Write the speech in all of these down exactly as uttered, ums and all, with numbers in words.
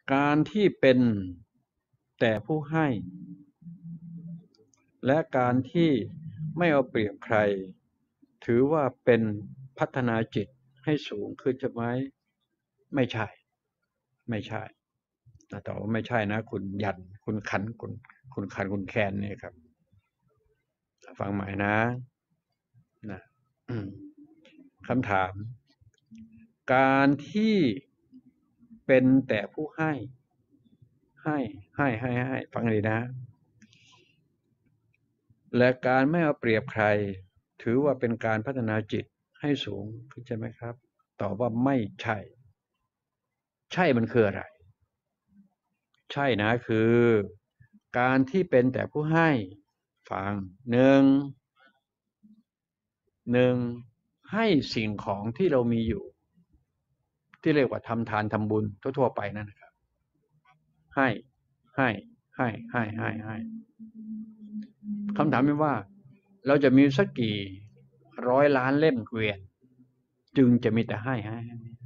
การที่เป็นแต่ผู้ให้และการที่ไม่เอาเปรียบใครถือว่าเป็นพัฒนาจิตให้สูงขึ้นใช่ไหมไม่ใช่ไม่ใช่แต่ว่าไม่ใช่นะคุณยันคุณขันคุณคุณขันคุณแคนนี่ครับฟังใหม่นะนะคำถามการที่เป็นแต่ผู้ให้ให้ให้ให้ให้ฟังดีนะและการไม่เอาเปรียบใครถือว่าเป็นการพัฒนาจิตให้สูงขึ้นใช่ไหมครับตอบว่าไม่ใช่ใช่มันคืออะไรใช่นะคือการที่เป็นแต่ผู้ให้ฟังหนึ่งหนึ่งให้สิ่งของที่เรามีอยู่ที่เรียกว่าทำทานทำบุญทั่วๆไปนั่นนะครับให้ให้ให้ให้ให้ให้คำถามเป็นว่าเราจะมีสักกี่ร้อยล้านเล่มเกวียนจึงจะมีแต่ให้ให้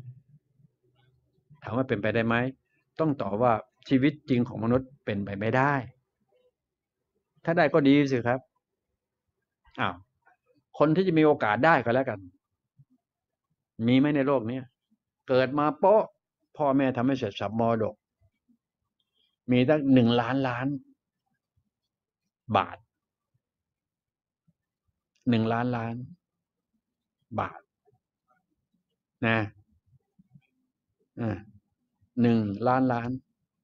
ถามว่าเป็นไปได้ไหมต้องตอบว่าชีวิตจริงของมนุษย์เป็นไปไม่ได้ถ้าได้ก็ดีสิครับอ้าวคนที่จะมีโอกาสได้ก็แล้วกันมีไหมในโลกนี้เกิดมาโป๊ะพ่อแม่ทำให้เสร็จสับมรดกมีตั้งหนึ่งล้านล้านบาทหนึ่งล้านล้านบาทนะอ่าหนึ่งล้านล้าน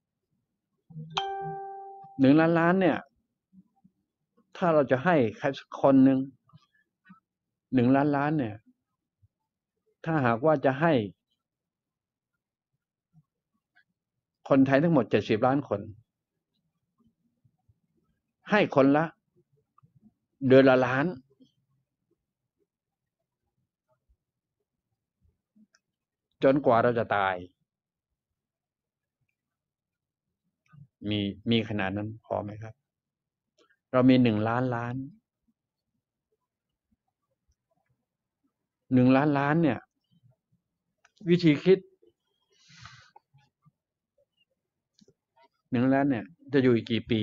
หนึ่งล้านล้านเนี่ยถ้าเราจะให้ใครสักคนหนึ่งหนึ่งล้านล้านเนี่ยถ้าหากว่าจะให้คนไทยทั้งหมดเจ็ดสิบล้านคนให้คนละเดือนละล้านจนกว่าเราจะตายมีมีขนาดนั้นพอไหมครับเรามีหนึ่งล้านล้านหนึ่งล้านล้านเนี่ยวิธีคิดหนึ่งล้านเนี่ยจะอยู่อีกกี่ปี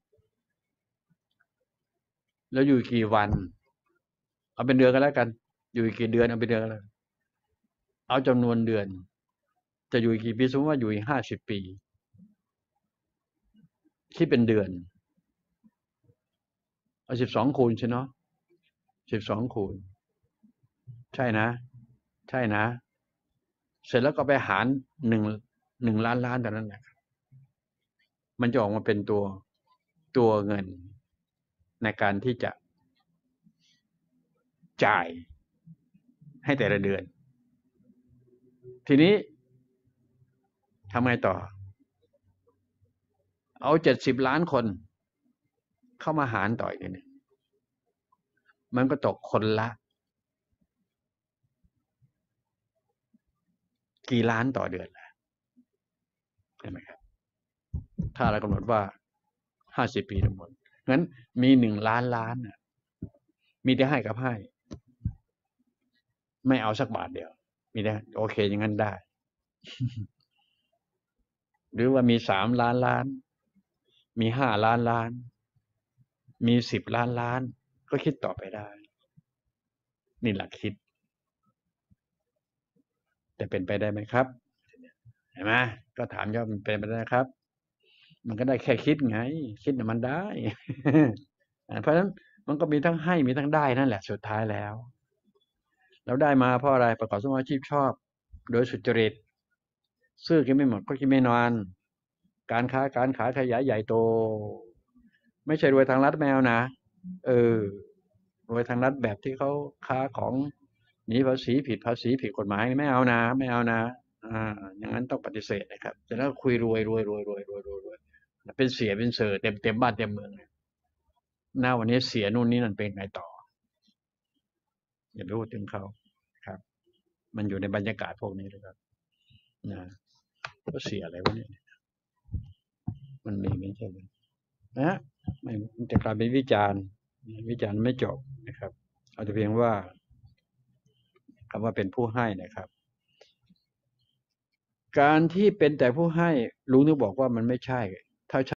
แล้วอยู่อีกกี่วันเอาเป็นเดือนกันแล้วกันอยู่อีกกี่เดือนเอาเป็นเดือนกันเลยเอาจำนวนเดือนจะอยู่อีกกี่ปีสมมติว่าอยู่อีกห้าสิบปีคิดเป็นเดือนเอาสิบสองคูณใช่เนาะสิบสองคูณใช่นะใช่นะเสร็จแล้วก็ไปหารหนึ่งหนึ่งล้านล้านแต่นั้นแหละมันจะออกมาเป็นตัวตัวเงินในการที่จะจ่ายให้แต่ละเดือนทีนี้ทำไงต่อเอาเจ็ดสิบล้านคนเข้ามาหารต่ออีกเนี่ยมันก็ตกคนละกี่ล้านต่อเดือนล่ะใช่ไหมครับถ้าเรากำหนดว่าห้าสิบปีทั้งหมดงั้นมีหนึ่งล้านล้านน่ะมีแต่ให้กับให้ไม่เอาสักบาทเดียวมีแต่โอเคอย่างนั้นได้หรือว่ามีสามล้านล้านมีห้าล้านล้านมีสิบล้านล้านก็คิดต่อไปได้นี่หลักคิดแต่เป็นไปได้ไหมครับเห็นไหมก็ถามย่อมันเป็นไปได้ครับมันก็ได้แค่คิดไงคิดน่ะมันได้ เพราะฉะนั้นมันก็มีทั้งให้มีทั้งได้นั่นแหละสุดท้ายแล้วเราได้มาเพราะอะไรประกอบสมาชีพชอบโดยสุจริตซื้อกินไม่หมดก็กินไม่นานการค้าการขายขยายใหญ่โตไม่ใช่รวยทางลัดแมวนะเออรวยทางลัดแบบที่เขาค้าของหนีภาษีผิดภาษีผิดกฎหมายไม่เอานะไม่เอานะอ่าอย่างนั้นต้องปฏิเสธนะครับแต่แล้วคุยรวยรวยรวยรวยรวยรวยรวยเป็นเสียเป็นเสือเต็มเต็มบ้านเต็มเมืองหน้าวันนี้เสียนู่นนี่นั่นเป็นไงต่ออย่ารู้ถึงเขาครับมันอยู่ในบรรยากาศพวกนี้เลยครับนะก็เสียอะไรวะเนี่ยมันมีไม่ใช่ไหมนะไม่มันจะกลายเป็นวิจารณ์วิจารณ์ไม่จบนะครับเอาแต่เพียงว่าคำว่าเป็นผู้ให้นะครับการที่เป็นแต่ผู้ให้ลุงถึงบอกว่ามันไม่ใช่ ถ้า